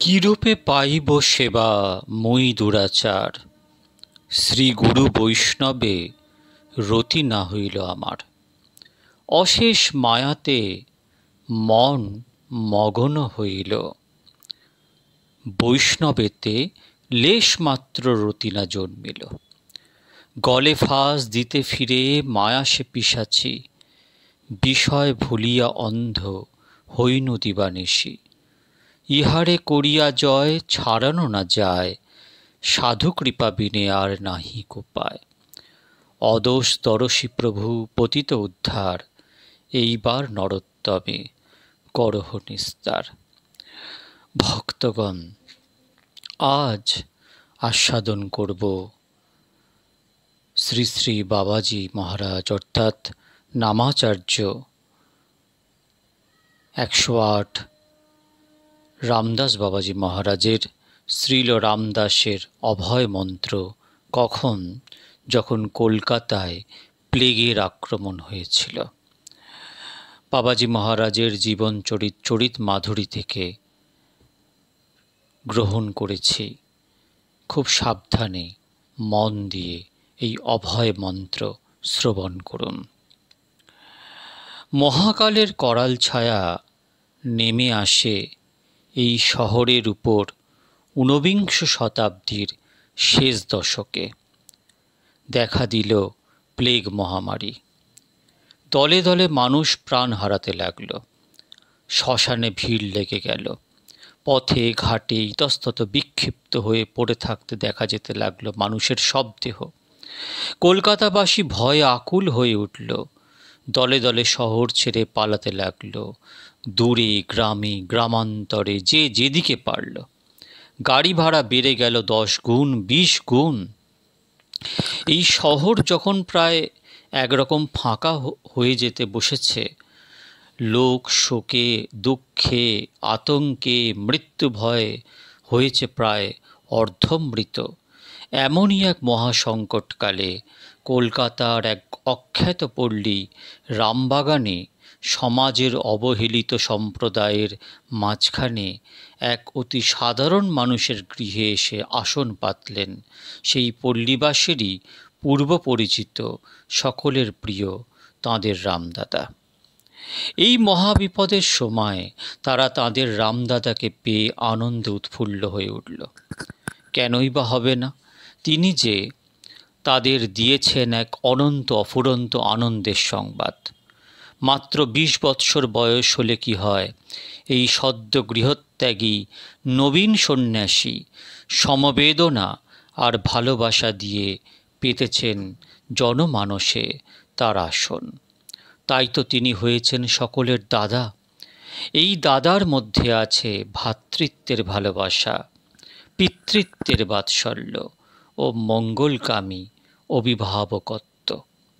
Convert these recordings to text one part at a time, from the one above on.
কিরূপে পাইব সেবা মুই দুরাচার, শ্রী গুরু বৈষ্ণবে রতি না হইল আমার। অশেষ মায়াতে মন মগন হইল, বৈষ্ণবেতে লেশ মাত্র রতি না জন্মিল। গলে ফাঁস দিতে ফিরে মায়া সে পিশাচি, বিষয় ভুলিয়া অন্ধ হইনু দিবানিশি। ইহারে করিয়া জয় ছাড়ানো না যায়, সাধু কৃপা বিনে আর নাহি কোপায়। অদোষ দরশী প্রভু পতিত উদ্ধার, এইবার নরোত্তমে করহ নিস্তার। ভক্তগণ, আজ আস্বাদন করব শ্রী শ্রী বাবাজি মহারাজ অর্থাৎ নামাচার্য 108 রামদাস বাবাজি মহারাজের শ্রীল রামদাসের অভয় মন্ত্র। কখন? যখন কলকাতায় প্লেগের আক্রমণ হয়েছিল। বাবাজি মহারাজের জীবন চরিত মাধুরী থেকে গ্রহণ করেছি। খুব সাবধানে মন দিয়ে এই অভয় মন্ত্র শ্রবণ করুন। মহাকালের করাল ছায়া নেমে আসে এই শহরের উপর ঊনবিংশ শতাব্দীর শেষ দশকে। দেখা দিল প্লেগ মহামারী। দলে দলে মানুষ প্রাণ হারাতে লাগল। শ্মশানে ভিড় লেগে গেল। পথে ঘাটে ইতস্তত বিক্ষিপ্ত হয়ে পড়ে থাকতে দেখা যেতে লাগলো মানুষের সব দেহ। কলকাতাবাসী ভয়ে আকুল হয়ে উঠল। দলে দলে শহর ছেড়ে পালাতে লাগল, দূরে গ্রামে গ্রামান্তরে যে যেদিকে পারল। গাড়ি ভাড়া বেড়ে গেল 10 গুণ 20 গুণ। এই শহর যখন প্রায় একরকম ফাঁকা হয়ে যেতে বসেছে, লোক শোকে দুঃখে আতঙ্কে মৃত্যু ভয়ে হয়েছে প্রায় অর্ধমৃত। এমনই এক মহাসংকটকালে কলকাতার এক অখ্যাত পল্লী রামবাগানে সমাজের অবহেলিত সম্প্রদায়ের মাঝখানে এক অতি সাধারণ মানুষের গৃহে এসে আসন পাতলেন সেই পল্লীবাসীরই পূর্ব পরিচিত, সকলের প্রিয় তাঁদের রামদাদা। এই মহাবিপদের সময় তারা তাঁদের রামদাদাকে পেয়ে আনন্দে উৎফুল্ল হয়ে উঠল। কেনই বা হবে না? তিনি যে তাদের দিয়েছেন এক অনন্ত অফুরন্ত আনন্দের সংবাদ। মাত্র 20 বৎসর বয়স হলে কি হয়, এই সদ্য গৃহত্যাগী নবীন সন্ন্যাসী সমবেদনা আর ভালোবাসা দিয়ে পেতেছেন জনমানসে তার আসন। তাই তো তিনি হয়েছেন সকলের দাদা। এই দাদার মধ্যে আছে ভ্রাতৃত্বের ভালোবাসা, পিতৃত্বের বাৎসল্য ও মঙ্গলকামী অভিভাবকত্ব।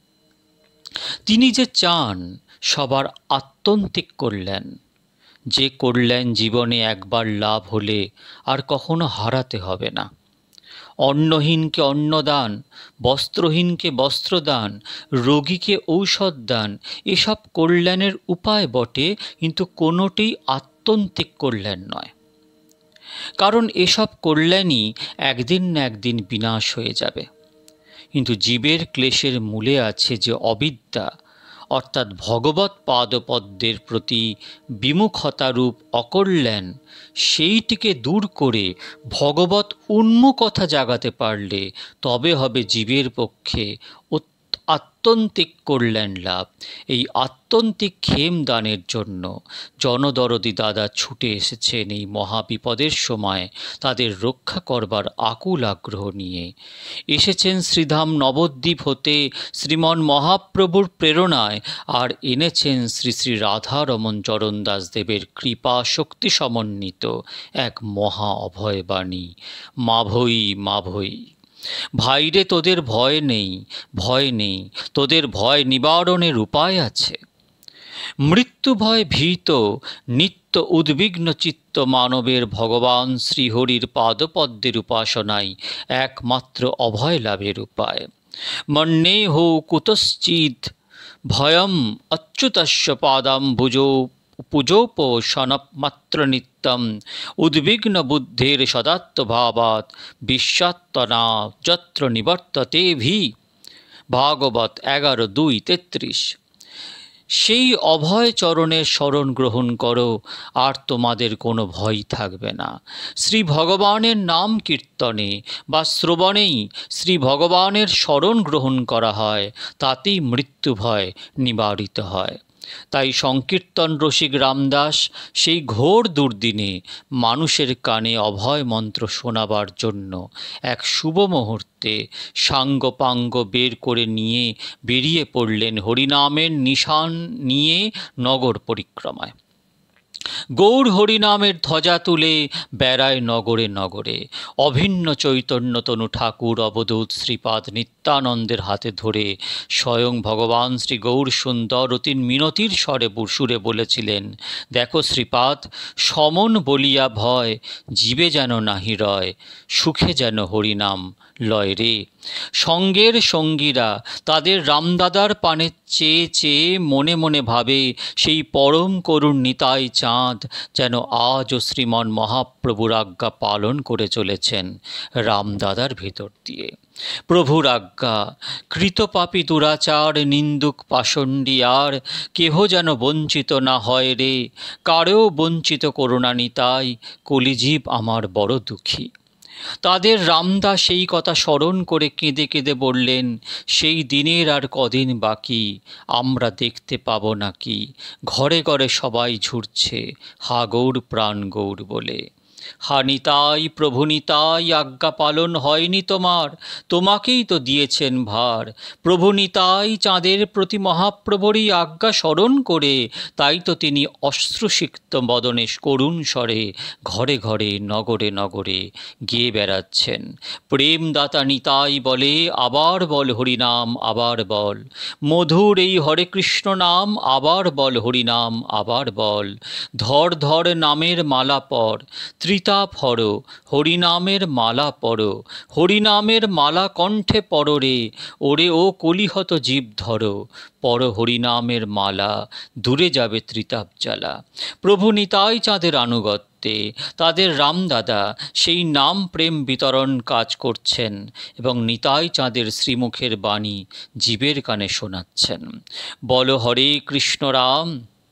তিনি যে চান সবার আত্যন্তিক কল্যাণ, যে কল্যাণ জীবনে একবার লাভ হলে আর কখনো হারাতে হবে না। অন্নহীনকে অন্নদান, বস্ত্রহীনকে বস্ত্রদান, রোগীকে ঔষধ দান, এসব কল্যাণের উপায় বটে, কিন্তু কোনোটিই আত্যন্তিক কল্যাণ নয়। কারণ এসব কল্যাণই একদিন না একদিন বিনাশ হয়ে যাবে। কিন্তু জীবের ক্লেশের মূলে আছে যে অবিদ্যা, অর্থাৎ ভগবৎ পাদপদ্মের প্রতি বিমুখতারূপ অকল্যাণ, সেইটিকে দূর করে ভগবৎ উন্মুখতা জাগাতে পারলে তবে হবে জীবের পক্ষে আত্যন্তিক কল্যাণ লাভ। এই আত্যন্তিক ক্ষেম দানের জন্য জনদরদি দাদা ছুটে এসেছেন এই মহাবিপদের সময় তাদের রক্ষা করবার আকুল আগ্রহ নিয়ে। এসেছেন শ্রীধাম নবদ্বীপ হতে শ্রীমন মহাপ্রভুর প্রেরণায়, আর এনেছেন শ্রী শ্রী রাধারমণ চরণ দাসদেবের কৃপা শক্তি সমন্বিত এক মহা অভয়বাণী, মাভৈ মাভৈ। ভাইরে, তোদের ভয় নেই, ভয় নেই, তোদের ভয় নিবারণের উপায় আছে। মৃত্যু ভয় ভীত নিত্য উদ্বিগ্ন চিত্ত মানবের ভগবান শ্রীহরির পাদপদ্মের উপাসনাই একমাত্র অভয় লাভের উপায়। মন্যেহ কুতশ্চিৎ ভয়ম অচ্যুতস্য পাদাম্বুজো পুজোপোষণমাত্র নিত্যম উদ্বিগ্ন বুদ্ধির সদাত্মভাবাৎ বিশ্বাত্তনা যত্র নিবর্ততে ভি। ভাগবত 11:2-33। সেই অভয় চরণের শরণ গ্রহণ করো, আর তোমাদের কোনো ভয় থাকবে না। শ্রী ভগবানের নাম কীর্তনে বা শ্রবণেই শ্রী ভগবানের শরণ গ্রহণ করা হয়, তাতেই মৃত্যু ভয় নিবারিত হয়। তাই সংকীর্তন রসিক রামদাস সেই ঘোর দুর্দিনে মানুষের কানে অভয় মন্ত্র শোনাবার জন্য এক শুভ মুহূর্তে সাঙ্গপাঙ্গ বের করে নিয়ে বেরিয়ে পড়লেন হরিনামের নিশান নিয়ে নগর পরিক্রমায়। গৌর হরিনামের ধ্বজা তুলে বেড়ায় নগরে নগরে। অভিন্ন চৈতন্যতনু ঠাকুর অবধূত শ্রীপাদ নিত্যানন্দের হাতে ধরে স্বয়ং ভগবান শ্রী গৌর সুন্দর অতি মিনতির সুরে বলেছিলেন, দেখো শ্রীপাদ, সমন বলিয়া ভয়, জীবে যেন নাহি রয়, সুখে যেন হরিনাম লয় রে। সঙ্গের সঙ্গীরা তাদের রামদাদার পানে চেয়ে চেয়ে মনে মনে ভাবে সেই পরম করুণ নিতাই চাঁদ যেন আজও শ্রীমন মহাপ্রভুর আজ্ঞা পালন করে চলেছেন রামদাদার ভেতর দিয়ে। প্রভুর আজ্ঞা, কৃতপাপী দুরাচার নিন্দুক পাষণ্ডী আর কেহ যেন বঞ্চিত না হয় রে, কারেও বঞ্চিত করুণা নিতাই, কলিজীব আমার বড় দুঃখী। তাদের রামদা সেই কথা স্মরণ করে কেঁদে কেঁদে বললেন, সেই দিনের আর কদিন বাকি, আমরা দেখতে পাব নাকি, ঘরে ঘরে সবাই ঝুরছে হা গৌর প্রাণ গৌর বলে। হা নিতাই, প্রভু নিতাই, আজ্ঞা পালন হয়নি তোমার, তোমাকেই তো দিয়েছেন ভার। প্রভু নিতাই চাঁদের প্রতি মহাপ্রভুরই আজ্ঞা স্মরণ করে, তাই তো তিনি অশ্রুসিক্ত বদনে করুণ স্বরে ঘরে ঘরে নগরে নগরে গেয়ে বেড়াচ্ছেন। প্রেমদাতা নিতাই বলে, আবার বল হরিনাম, আবার বল মধুর এই হরে কৃষ্ণ নাম, আবার বল হরিনাম, আবার বল। ধর ধর নামের মালা পর, ত্রিতাপ হর, হরিনামের মালা পর, হরিনামের মালা কণ্ঠে পর রে, ওরে ও কলিহত জীব ধর, পর হরিনামের মালা, দূরে যাবে ত্রিতাপ জ্বালা। প্রভু নিতাই চাঁদের আনুগত্যে তাদের রামদাদা সেই নাম প্রেম বিতরণ কাজ করছেন এবং নিতাই চাঁদের শ্রীমুখের বাণী জীবের কানে শোনাচ্ছেন। বল হরে কৃষ্ণ রাম,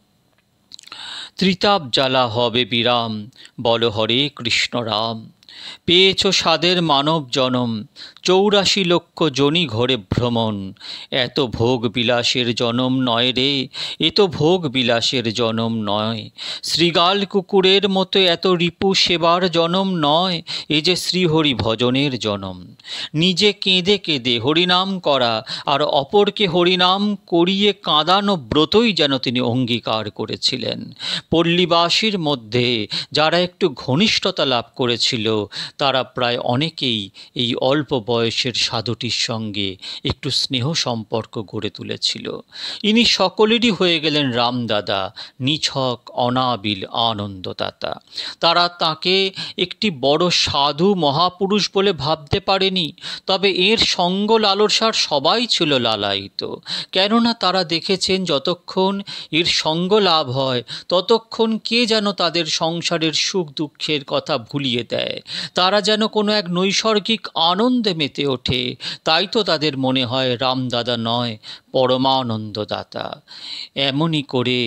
ত্রিতাপ জ্বালা হবে বিরাম, বল হরে কৃষ্ণ রাম। পেয়েছ সাদের মানব জনম, 84 লক্ষ জনি ঘরে ভ্রমণ, এত ভোগ বিলাসের জনম নয় রে, এ তো ভোগ বিলাসের জনম নয়। শ্রীগাল কুকুরের মতো এত রিপু সেবার জনম নয়, এ যে শ্রীহরি ভজনের জনম। নিজে কেঁদে কেঁদে হরিনাম করা আর অপরকে হরিনাম করিয়ে কাঁদানো ব্রতই যেন তিনি অঙ্গীকার করেছিলেন। পল্লীবাসীর মধ্যে যারা একটু ঘনিষ্ঠতা লাভ করেছিল, তারা প্রায় অনেকেই এই অল্প বয়সের সাধুটির সঙ্গে একটু স্নেহ সম্পর্ক গড়ে তুলেছিল। ইনি সকলেরই হয়ে গেলেন রামদাদা, নিছক অনাবিল আনন্দদাতা। তারা তাকে একটি বড় সাধু মহাপুরুষ বলে ভাবতে পারেনি, তবে এর সঙ্গ লালসার সবাই ছিল লালায়িত। কেননা তারা দেখেছেন যতক্ষণ এর সঙ্গ লাভ হয় ততক্ষণ কে যেন তাদের সংসারের সুখ দুঃখের কথা ভুলিয়ে দেয়, তারা যেন কোনো এক নৈসর্গিক আনন্দে মেতে ওঠে। তাই তো তাদের মনে হয় রামদাদা নয়, পরমানন্দদাতা। এমনই করে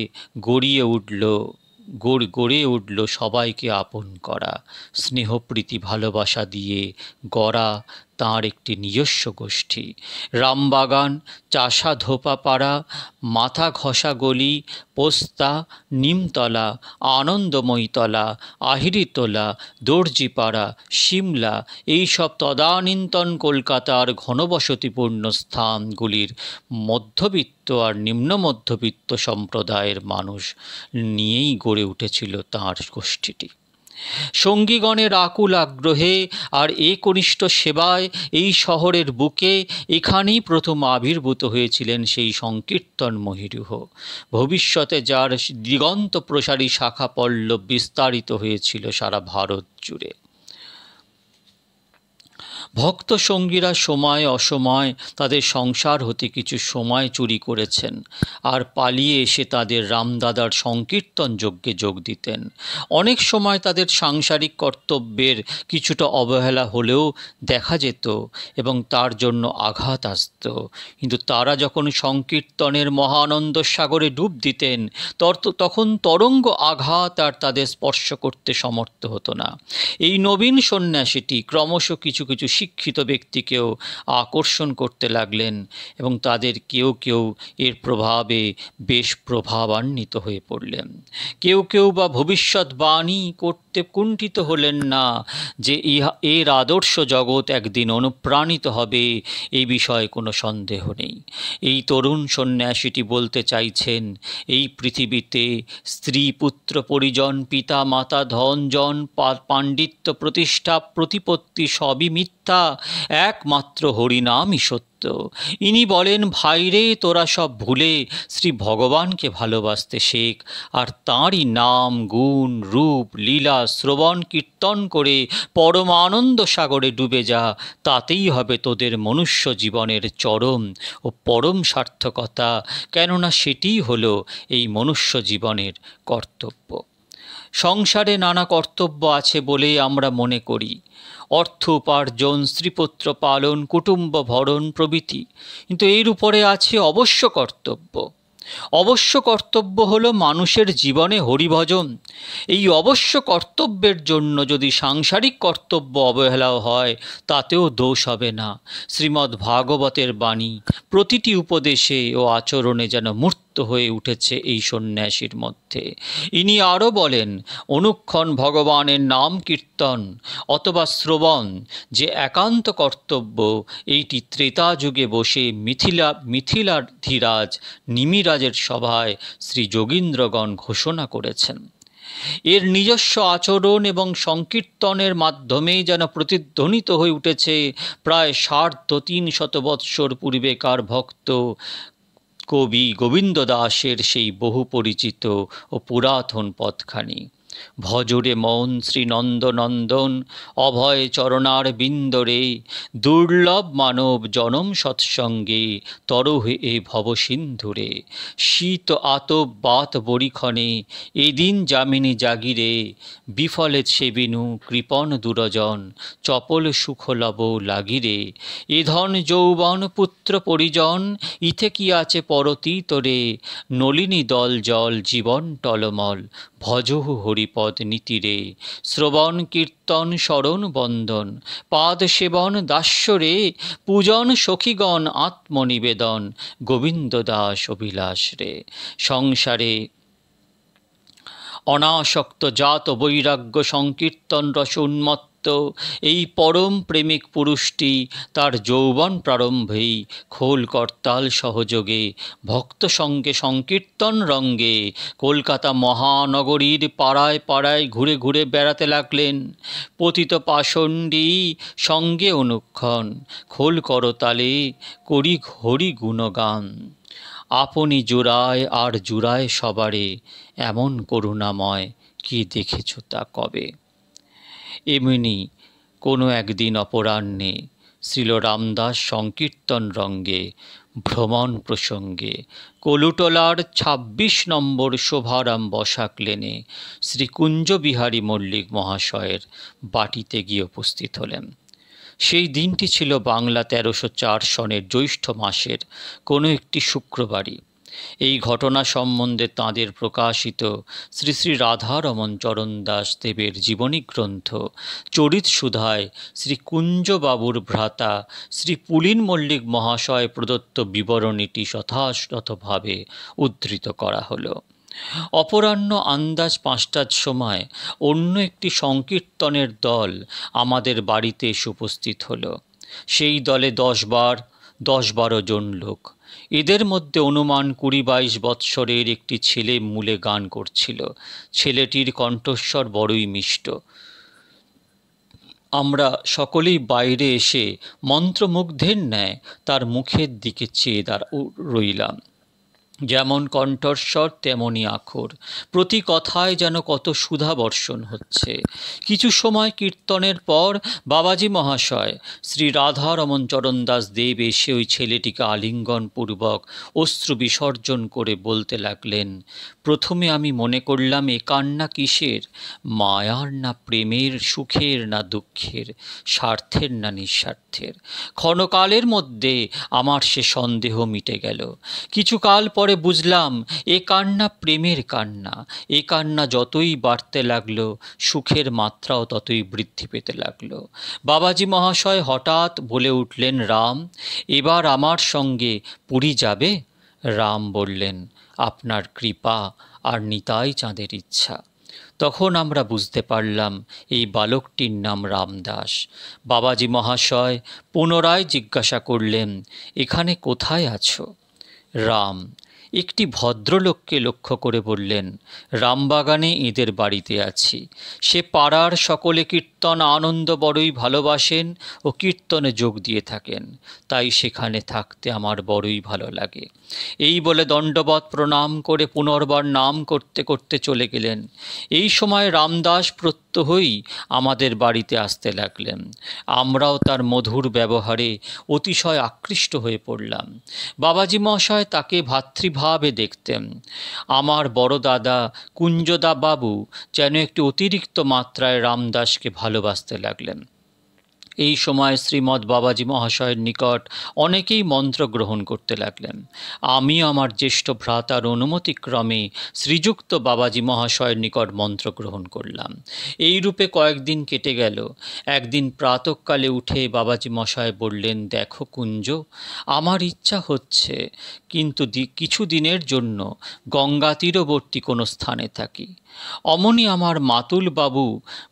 গড়ে উঠল সবাইকে আপন করা, স্নেহপ্রীতি ভালোবাসা দিয়ে গড়া তাঁর একটি নিজস্ব গোষ্ঠী। রামবাগান, চাষা ধোপা পাড়া, মাথা ঘষা গলি, পোস্তা, নিমতলা, আনন্দময়ীতলা, আহিরিতলা, দর্জিপাড়া, সিমলা, এইসব তদানীন্তন কলকাতার ঘনবসতিপূর্ণ স্থানগুলির মধ্যবিত্ত আর নিম্ন মধ্যবিত্ত সম্প্রদায়ের মানুষ নিয়েই গড়ে উঠেছিল তাঁর গোষ্ঠীটি। সঙ্গীগণের আকুল আগ্রহে আর কনিষ্ঠ সেবায় এই শহরের বুকে এখানেই প্রথম আবির্ভূত হয়েছিলেন সেই সংকীর্তন মহিরুহ। ভবিষ্যতে যার দিগন্ত প্রসারী শাখা পল্লব বিস্তারিত হয়েছিল সারা ভারত জুড়ে। ভক্ত সঙ্গীরা সময় অসময় তাদের সংসার হতে কিছু সময় চুরি করেছেন আর পালিয়ে এসে তাদের রামদাদার সংকীর্তন যজ্ঞে যোগ দিতেন। অনেক সময় তাদের সাংসারিক কর্তব্যের কিছুটা অবহেলা হলেও দেখা যেত এবং তার জন্য আঘাত আসত, কিন্তু তারা যখন সংকীর্তনের মহানন্দ সাগরে ডুব দিতেন তখন তরঙ্গ আঘাত আর তাদের স্পর্শ করতে সমর্থ হতো না। এই নবীন সন্ন্যাসীটি ক্রমশ কিছু কিছু শিক্ষিত ব্যক্তিকেও আকর্ষণ করতে লাগলেন এবং তাদের কেউ কেউ এর প্রভাবে বেশ প্রভাবান্বিত হয়ে পড়লেন। কেউ কেউ বা ভবিষ্যৎবাণী করতে কুণ্ঠিত হলেন না যে এর আদর্শ জগৎ একদিন অনুপ্রাণিত হবে, এই বিষয়ে কোনো সন্দেহ নেই। এই তরুণ সন্ন্যাসীটি বলতে চাইছেন এই পৃথিবীতে স্ত্রী পুত্র পরিজন পিতা মাতা ধন জন পাণ্ডিত্য প্রতিষ্ঠা প্রতিপত্তি সবই মিথ্যা, একমাত্র হরিনামই সত্য। ইনি বলেন, ভাইরে তোরা সব ভুলে শ্রী ভগবানকে ভালোবাসতে শেখ আর তাঁরই নাম গুণ রূপ লীলা শ্রবণ কীর্তন করে পরমানন্দ সাগরে ডুবে যা, তাতেই হবে তোদের মনুষ্য জীবনের চরম ও পরম সার্থকতা, কেননা সেটিই হলো এই মনুষ্য জীবনের কর্তব্য। সংসারে নানা কর্তব্য আছে বলেই আমরা মনে করি, অর্থ উপার্জন, স্ত্রীপুত্র পালন, কুটুম্ব ভরণ প্রভৃতি, কিন্তু এর উপরে আছে অবশ্য কর্তব্য। অবশ্য কর্তব্য হলো মানুষের জীবনে হরিভজন। এই অবশ্য কর্তব্যের জন্য যদি সাংসারিক কর্তব্য অবহেলাও হয় তাতেও দোষ হবে না। শ্রীমদ্ ভাগবতের বাণী প্রতিটি উপদেশে ও আচরণে যেন মূর্ত হয়ে উঠেছে এই সন্ন্যাসীর মধ্যে। ইনি আরও বলেন, অনুক্ষণ ভগবানের নাম কীর্তন অথবা শ্রবণ যে একান্ত কর্তব্য, এইটি ত্রেতা যুগে বসে মিথিলাধীরাজ নিমিরাজের সভায় শ্রী যোগীন্দ্রগণ ঘোষণা করেছেন। এর নিজস্ব আচরণ এবং সংকীর্তনের মাধ্যমেই যেন প্রতিধ্বনিত হয়ে উঠেছে প্রায় 350 বৎসর পূর্বেকার ভক্ত কবি গোবিন্দ দাসের সেই বহু পরিচিত ও পুরাতন পথখানি। ভজরে মন শ্রীনন্দনন্দন অভয় চরণার বিন্দরে, দুর্লভ মানব জনম সৎসঙ্গে তরহে এ ভবসিন্ধুরে, শীত আতপ বাত বরিক্ষণে এদিন যামিনী জাগিরে, বিফলে সেবিনু কৃপণ দুরজন চপল সুখলব লাগিরে, এধন যৌবন পুত্র পরিজন ইথে কি আছে পরতীতরে, নলিনী দল জল জীবন টলমল ভজহু হরিপদ নীতিরে, শ্রবণ কীর্তন শরণ বন্দন পাদ সেবন দাস্যরে, পূজন সখীগণ আত্মনিবেদন গোবিন্দ দাস অভিলাষ রে। সংসারে অনাসক্ত জাত বৈরাগ্য সংকীর্তন রস উন্মত্ত এই পরম প্রেমিক পুরুষটি তার যৌবন প্রারম্ভেই খোল করতাল সহযোগে ভক্ত সঙ্গে সংকীর্তন রঙ্গে কলকাতা মহানগরীর পাড়ায় পাড়ায় ঘুরে ঘুরে বেড়াতে লাগলেন। পতিত পাষণ্ডী সঙ্গে অনুক্ষণ খোল করতালে করি হরি গুণগান, আপনি জুড়ায় আর জুড়ায় সবারে, এমন করুণাময় কি দেখেছ তা কবে। এমনি কোনো একদিন অপরাহ্নে শ্রীল রামদাস সংকীর্তন রঙ্গে ভ্রমণ প্রসঙ্গে কলুটলার 26 নম্বর শোভারাম বসাক লেনে শ্রী কুঞ্জবিহারী মল্লিক মহাশয়ের বাটিতে গিয়ে উপস্থিত হলেন। সেই দিনটি ছিল বাংলা 1304 সনের জ্যৈষ্ঠ মাসের কোনো একটি শুক্রবারই। এই ঘটনা সম্বন্ধে তাঁদের প্রকাশিত শ্রী শ্রী রাধারমণ চরণ দাস দেবের জীবনী গ্রন্থ চরিত সুধায় শ্রী কুঞ্জবাবুর ভ্রাতা শ্রী পুলিন মল্লিক মহাশয় প্রদত্ত বিবরণীটি যথাযথভাবে উদ্ধৃত করা হলো। অপরাহ্ন আন্দাজ 5টার সময় অন্য একটি সংকীর্তনের দল আমাদের বাড়িতে এসে উপস্থিত হলো। সেই দলে 10-12 জন লোক। এদের মধ্যে অনুমান 20-22 বৎসরের একটি ছেলে মূলে গান করছিল। ছেলেটির কণ্ঠস্বর বড়ই মিষ্ট। আমরা সকলেই বাইরে এসে মন্ত্রমুগ্ধের ন্যায় তার মুখের দিকে চেয়ে রইলাম। যেমন কণ্ঠস্বর তেমনই আখর, প্রতি কথায় যেন কত সুধা বর্ষণ হচ্ছে। কিছু সময় কীর্তনের পর বাবাজি মহাশয় শ্রী রাধারমণ চরণ দাস দেব এসে ওই ছেলেটিকে আলিঙ্গনপূর্বক অশ্রু বিসর্জন করে বলতে লাগলেন, প্রথমে আমি মনে করলাম এ কান্না কিসের, মায়ার না প্রেমের, সুখের না দুঃখের, স্বার্থের না নিঃস্বার্থের। ক্ষণকালের মধ্যে আমার সে সন্দেহ মিটে গেল। কিছুকাল পরে বুঝলাম এ কান্না প্রেমের কান্না। এ কান্না যতই বাড়তে লাগলো, সুখের মাত্রাও ততই বৃদ্ধি পেতে লাগলো। বাবাজি মহাশয় হঠাৎ বলে উঠলেন, রাম, এবার আমার সঙ্গে পুরী যাবে? রাম বললেন, আপনার কৃপা আর নিতাই চাঁদের ইচ্ছা। তখন আমরা বুঝতে পারলাম এই বালকটির নাম রামদাস। বাবাজি মহাশয় পুনরায় জিজ্ঞাসা করলেন, এখানে কোথায় আছো? রাম একটি ভদ্রলোককে লক্ষ্য করে বললেন, রামবাগানে এদের বাড়িতে আছি। সে পাড়ার সকলে কীর্তন আনন্দ বড়ই ভালোবাসেন ও কীর্তনে যোগ দিয়ে থাকেন, তাই সেখানে থাকতে আমার বড়ই ভালো লাগে। এই বলে দণ্ডবৎ প্রণাম করে পুনর্বার নাম করতে করতে চলে গেলেন। এই সময় রামদাস প্রত্যহই আমাদের বাড়িতে আসতে লাগলেন। আমরাও তার মধুর ব্যবহারে অতিশয় আকৃষ্ট হয়ে পড়লাম। বাবাজি মহাশয় তাকে ভাতৃভাবে দেখতেন। আমার বড় দাদা কুঞ্জদা বাবু যেন একটু অতিরিক্ত মাত্রায় রামদাসকে ভালোবাসতে লাগলেন। এই সময় শ্রীমৎ বাবাজি মহাশয়ের নিকট অনেকেই মন্ত্র গ্রহণ করতে লাগলেন। আমি আমার জ্যেষ্ঠ ভ্রাতার অনুমতিক্রমে শ্রীযুক্ত বাবাজি মহাশয়ের নিকট মন্ত্র গ্রহণ করলাম। এই রূপে কয়েকদিন কেটে গেল। একদিন প্রাতঃকালে উঠে বাবাজি মহাশয় বললেন, দেখো কুঞ্জ, আমার ইচ্ছা হচ্ছে কিন্তু কিছু দিনের জন্য গঙ্গা তীরবর্তী কোনো স্থানে থাকি। অমনি আমার মাতুল বাবু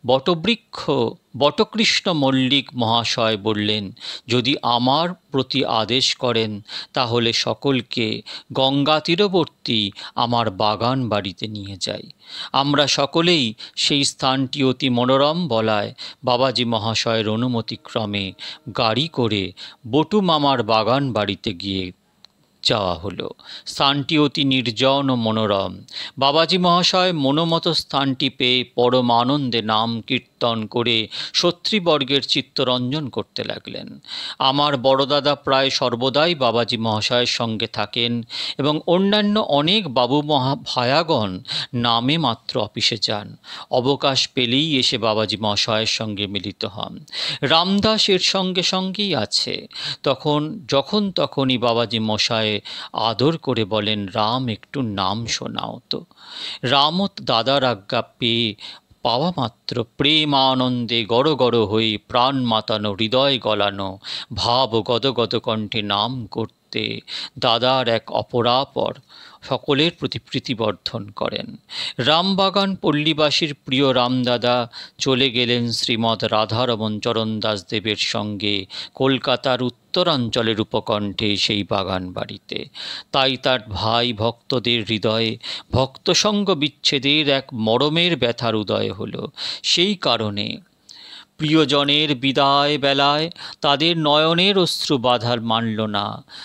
বটকৃষ্ণ মল্লিক মহাশয় বললেন, যদি আমার প্রতি আদেশ করেন তাহলে সকলকে গঙ্গা তীরবর্তী আমার বাগান বাড়িতে নিয়ে যাই। আমরা সকলেই সেই স্থানটি অতি মনোরম বলায় বাবাজি মহাশয়ের অনুমতিক্রমে গাড়ি করে বটু মামার বাগান বাড়িতে গিয়ে যাওয়া হলো। স্থানটি অতি নির্জন ও মনোরম। বাবাজি মহাশয় মনোমতো স্থানটি পেয়ে পরম আনন্দে নাম কীর্তন করে সত্রীবর্গের চিত্তরঞ্জন করতে লাগলেন। আমার বড়দাদা প্রায় সর্বদাই বাবাজি মহাশয়ের সঙ্গে থাকেন এবং অন্যান্য অনেক বাবু ভায়াগণ নামে মাত্র অফিসে যান, অবকাশ পেলেই এসে বাবাজি মহাশয়ের সঙ্গে মিলিত হন। রামদাস এর সঙ্গে সঙ্গেই আছে। যখন তখনই বাবাজি মশায় আদর করে বলেন, রাম একটু নাম শোনাও তো। রামও দাদার আজ্ঞা পেয়ে পাওয়া মাত্র প্রেম আনন্দে গড় গড় হয়ে প্রাণ মাতানো, হৃদয় গলানো, ভাব গদগদ কণ্ঠে নাম করতে দাদার এক অপরাপর সকলের প্রতি প্রীতিবর্ধন করেন। রামবাগান পল্লীবাসীর প্রিয় রামদাদা চলে গেলেন শ্রীমৎ রাধারমণ চরণ দাস দেবের সঙ্গে কলকাতার উত্তরাঞ্চলের উপকণ্ঠে সেই বাগান বাড়িতে। তাই তার ভাই ভক্তদের হৃদয়ে ভক্তসঙ্গ বিচ্ছেদের এক মরমের ব্যথার উদয় হলো। সেই কারণে প্রিয়জনের বিদায় বেলায় তাদের নয়নের অশ্রু বাধার মানল না।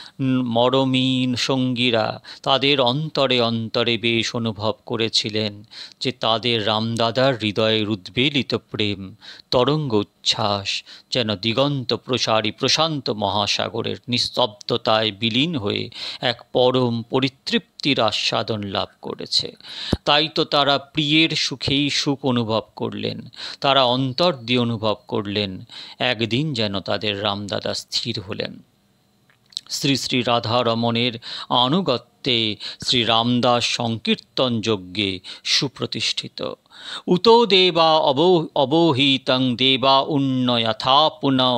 মরমীন সঙ্গীরা তাদের অন্তরে অন্তরে বেশ অনুভব করেছিলেন যে তাদের রামদাদার হৃদয়ের উদ্বেলিত প্রেম তরঙ্গ উচ্ছ্বাস যেন দিগন্ত প্রসারী প্রশান্ত মহাসাগরের নিস্তব্ধতায় বিলীন হয়ে এক পরম পরিতৃপ্তির আস্বাদন লাভ করেছে। তাই তো তারা প্রিয়ের সুখেই সুখ অনুভব করলেন, তারা অন্তর দিয়ে অনুভব করলেন। একদিন যেন তাদের রামদাদা স্থির হলেন। শ্রী শ্রী রাধারমণের আনুগত্যে শ্রী রামদাস সংকীর্তন যজ্ঞে সুপ্রতিষ্ঠিত। উতো দেবা অবহিতং দেবা উন্নয়থা পুনঃ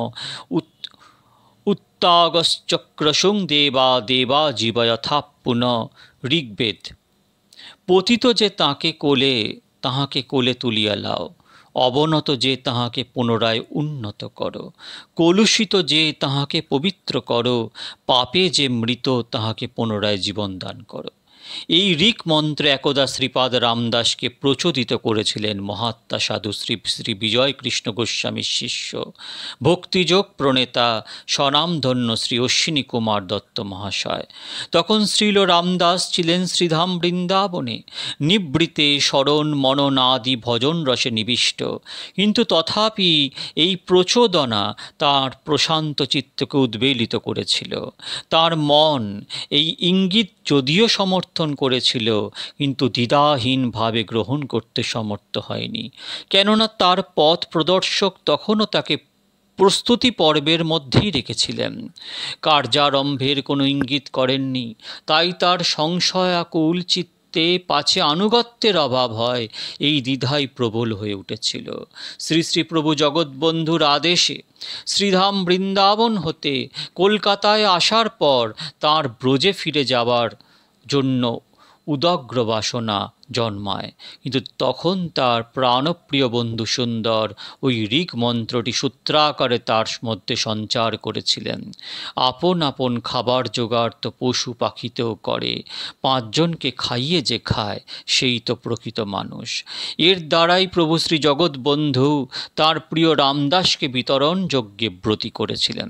উত্তাগশ্চক্রশুং দেবা দেবা জীবয়থা পুনঃ। ঋগ্বেদ। পতিত যে তাহাকে কোলে তুলিয়া লাও, অবনত যে তাহাকে পুনরায় উন্নত করো, কলুষিত যে তাহাকে পবিত্র করো, পাপে যে মৃত তাহাকে পুনরায় জীবন দান করো। এই ঋক মন্ত্রে একদা শ্রীপাদ রামদাসকে প্রচোদিত করেছিলেন মহাত্মা সাধু শ্রী শ্রী বিজয় কৃষ্ণ গোস্বামীর শিষ্য, ভক্তিযোগ প্রণেতা স্বনামধন্য শ্রী অশ্বিনী কুমার দত্ত মহাশয়। তখন শ্রীল রামদাস ছিলেন শ্রীধাম বৃন্দাবনে, নিবৃতে স্মরণ মনন আদি ভজন রসে নিবিষ্ট। কিন্তু তথাপি এই প্রচোদনা তাঁর প্রশান্ত চিত্তকে উদ্বেলিত করেছিল। তার মন এই ইঙ্গিত যদিও সমর্থন করেছিল, কিন্তু দ্বিধাহীনভাবে গ্রহণ করতে সমর্থ হয়নি। কেননা তার পথ প্রদর্শক তখনও তাকে প্রস্তুতি পর্বের মধ্যেই রেখেছিলেন, কার্যারম্ভের কোনো ইঙ্গিত করেননি। তাই তার সংশয় আকুল চিত্তে পাছে আনুগত্যের অভাব হয়, এই দ্বিধাই প্রবল হয়ে উঠেছিল। শ্রী শ্রী প্রভু জগৎবন্ধুর আদেশে শ্রীধাম বৃন্দাবন হতে কলকাতায় আসার পর তাঁর ব্রজে ফিরে যাবার জন্য উদগ্র বাসনা জন্মায়। কিন্তু তখন তার প্রাণপ্রিয় বন্ধু সুন্দর ওই ঋক মন্ত্রটি সূত্রাকারে তার মধ্যে সঞ্চার করেছিলেন। আপন আপন খাবার জোগাড় তো পশু পাখিতেও করে, পাঁচজনকে খাইয়ে যে খায় সেই তো প্রকৃত মানুষ। এর দ্বারাই প্রভু শ্রী জগৎবন্ধু তার প্রিয় রামদাসকে বিতরণ যজ্ঞে ব্রতী করেছিলেন।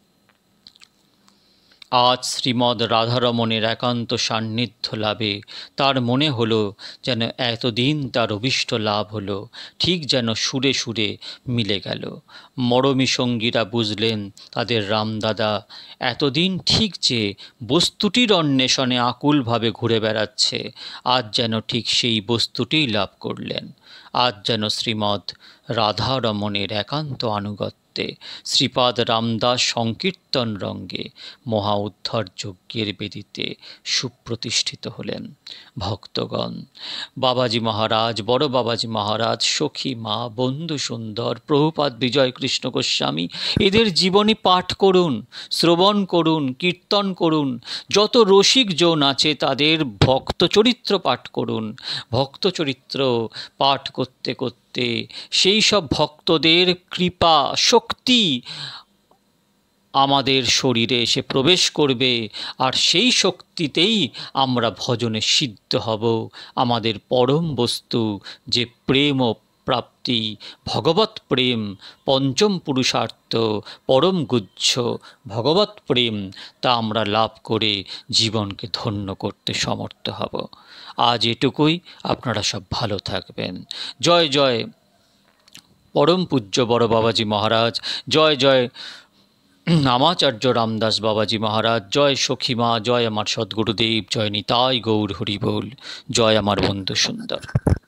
আজ শ্রীমদ্ রাধারমণের একান্ত সান্নিধ্য লাভে তার মনে হলো যেন এতদিন তার অভীষ্ট লাভ হলো, ঠিক যেন সুরে সুরে মিলে গেল। মরমী সঙ্গীরা বুঝলেন তাদের রামদাদা এতদিন ঠিক যে বস্তুটির অন্বেষণে আকুলভাবে ঘুরে বেড়াচ্ছে, আজ যেন ঠিক সেই বস্তুটিই লাভ করলেন। আজ যেন শ্রীমদ্ রাধারমণের একান্ত আনুগত্য শ্রীপাদ রামদাস সংকীর্তন রঙ্গে মহা উদ্ধার যজ্ঞের বেদিতে সুপ্রতিষ্ঠিত হলেন। ভক্তগণ, বাবাজি মহারাজ, বড় বাবাজি মহারাজ, সখী মা, বন্ধু সুন্দর, প্রভুপাদ বিজয় কৃষ্ণ গোস্বামী, এদের জীবনী পাঠ করুন, শ্রবণ করুন, কীর্তন করুন। যত রসিক জন আছে তাদের ভক্ত চরিত্র পাঠ করুন। ভক্ত চরিত্র পাঠ করতে করতে সেই সব ভক্তদের কৃপা শক্তি আমাদের শরীরে এসে প্রবেশ করবে, আর সেই শক্তিতেই আমরা ভজনে সিদ্ধ হব। আমাদের পরম বস্তু যে প্রেম ও প্রাপ্তি, ভগবৎ প্রেম, পঞ্চম পুরুষার্থ, পরম গুচ্ছ ভগবৎ প্রেম, তা আমরা লাভ করে জীবনকে ধন্য করতে সমর্থ হব। আজ এটুকুই। আপনারা সব ভালো থাকবেন। জয় জয় পরম পূজ্য বড় বাবাজি মহারাজ, জয় জয় নামাচার্য রামদাস বাবাজি মহারাজ, জয় সখীমা, জয় আমার সদ্গুরুদেব, জয় নিতাই গৌর হরি বল, জয় আমার বন্ধু সুন্দর।